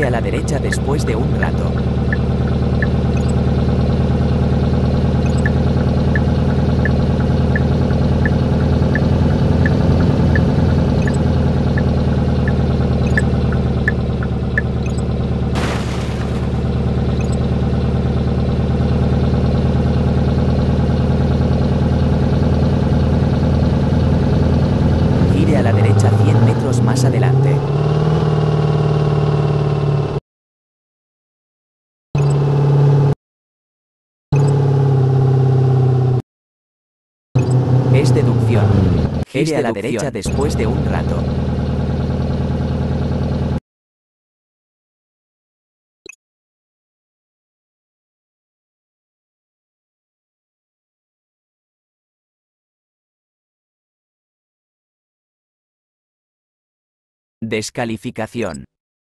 Gire a la derecha después de un rato. Gire a la derecha 100 metros más adelante. Es deducción. Gire a la derecha después de un rato. Descalificación.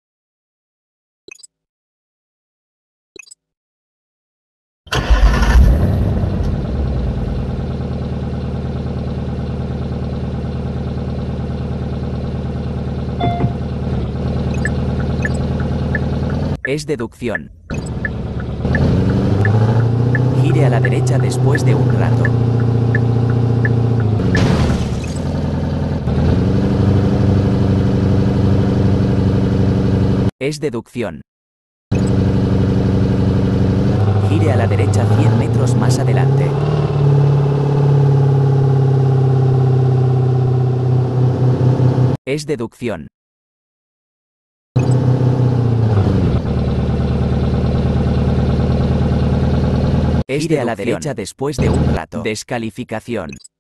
Es deducción. Gire a la derecha después de un rato. Es deducción. Gire a la derecha 100 metros más adelante. Es deducción. Gire a la derecha después de un rato. Descalificación.